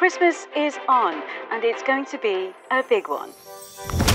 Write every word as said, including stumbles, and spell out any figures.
Christmas is on, and it's going to be a big one.